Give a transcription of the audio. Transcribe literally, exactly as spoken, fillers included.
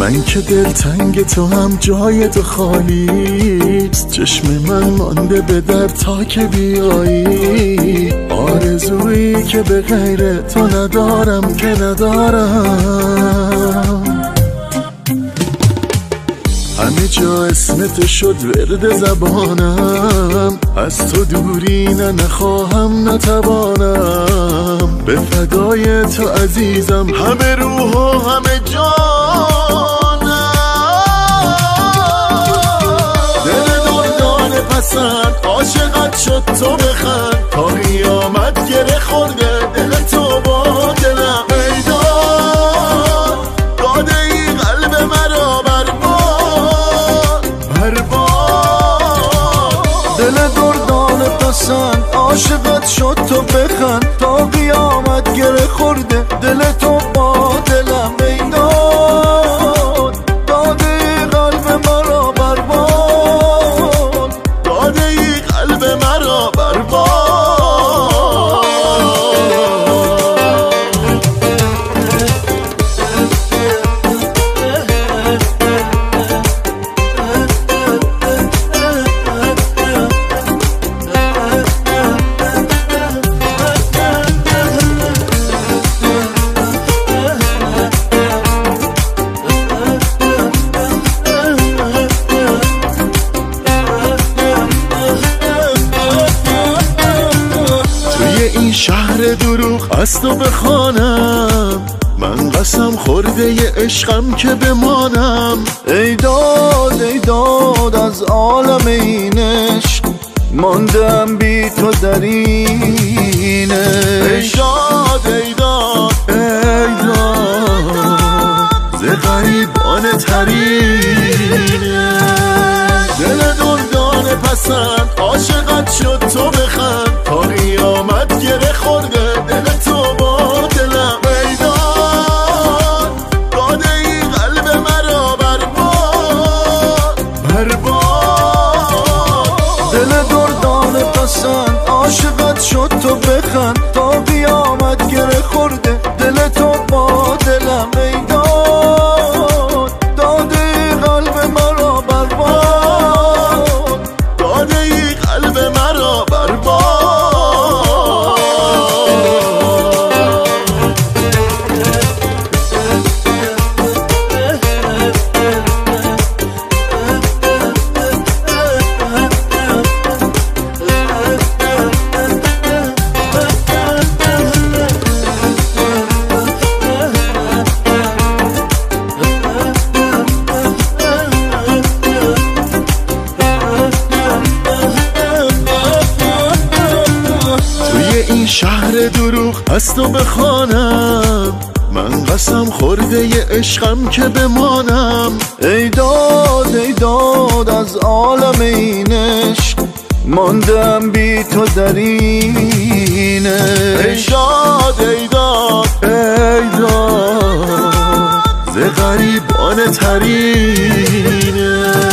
من که دلتنگ تو هم جای تو خالی، چشم من مانده به در تا که بیایی. آرزویی که به غیر تو ندارم که ندارم. همه جا اسم تو شد ورد زبانم، از تو دوری نه نخواهم نتوانم. به فدای تو عزیزم همه روح و همه جانم. دل دردان پسند عاشقت شد تو بخند، تا قیامت گره خورده دل تو با دلم. میدان داده ای قلب مرا برباد برباد. دل دردان پسند عاشقت شد تو بخند، تا قیامت گره خورده دل تو با دلم. میدان داده ای قلب مرا برباد، داده ای قلب مرا برباد. این شهر دروغ از تو بخوانم، من قسم خورده ی عشقم که بمانم. ای داد ای داد از عالم این عشق، ماندم بی تو در این عشق. ای داد ای داد ای داد ز غریبان ترینه. دل دردان پسند عاشقت شد تو بخند، تا قیامت گره خورده دل تو با دلم. میدان داده ای قلب مرا برباد برباد. دل دردان پسند عاشقت شد تو بخند، تا قیامت گره خورده دل تو با دلم. میدان داده ای قلب مرا برباد، داده ای قلب مرا برباد. این شهر دروغ از تو بخوانم، من قسم خورده ی عشقم که بمانم. ای داد ای داد از عالم این عشق، ماندم بی تو در این عشق. ای داد ای داد ای داد ز غریبان ترینه.